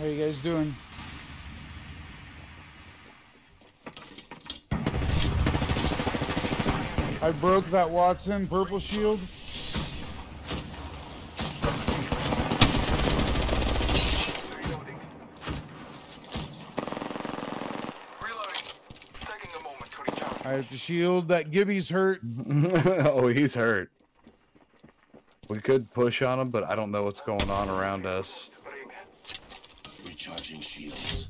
How you guys doing? I broke that Watson purple shield. I have to shield. That Gibby's hurt. Oh, he's hurt. We could push on him, but I don't know what's going on around us. Recharging shields.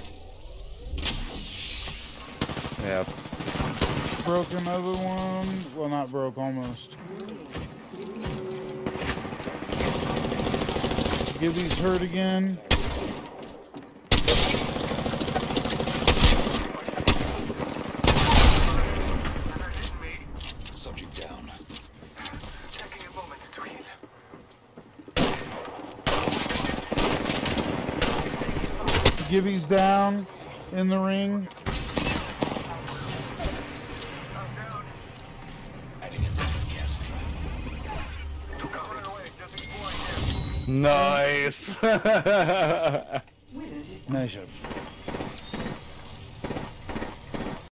Yeah. Broke another one. Well, not broke, almost. Gibby's hurt again. Subject down. Taking a moment to heal. Gibby's down in the ring. Nice. Nice job.